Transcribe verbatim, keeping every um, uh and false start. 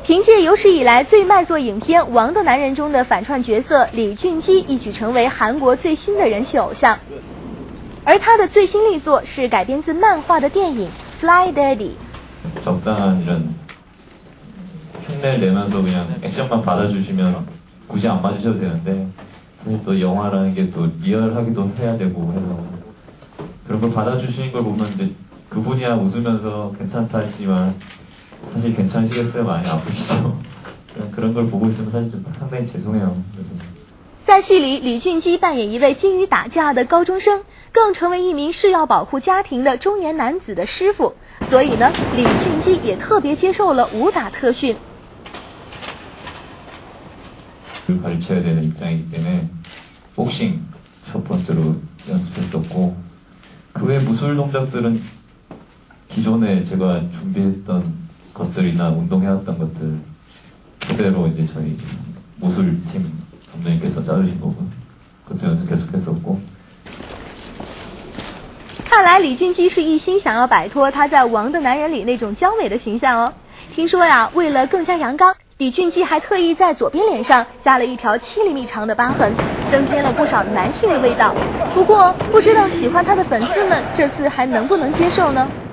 凭借有史以来最卖座影片《王的男人》中的反串角色李俊基，一举成为韩国最新的人气偶像。而他的最新力作是改编自漫画的电影《Fly Daddy》。 적당한 이런 흉내를 내면서 그냥 액션만 받아주시면 굳이 안 맞으셔도 되는데 사실 또 영화라는 게 또 리얼하기도 해야 되고 해서 그런 걸 받아주시는 걸 보면 이제 그분이야 웃으면서 괜찮다 하시지만 사실 괜찮으시겠어요? 많이 아프시죠? 그런 걸 보고 있으면 사실 좀 상당히 죄송해요. 그래서. 在戏里，李俊基扮演一位精于打架的高中生，更成为一名誓要保护家庭的中年男子的师傅。所以呢，李俊基也特别接受了武打特训。 가르쳐야 되는 입장이기 때문에 복싱 첫 번째로 연습했었고 그 외 무술 동작들은 기존에 제가 준비했던 것들이나 운동해왔던 것들 그대로 이제 저희 무술팀 감독님께서 짜주신 거고 그것도 연습 계속했었고 看来李俊基是一心想要摆脱他在《王的男人》里那种娇美的形象哦。听说呀，为了更加阳刚，李俊基还特意在左边脸上加了一条七厘米长的疤痕，增添了不少男性的味道。不过，不知道喜欢他的粉丝们这次还能不能接受呢？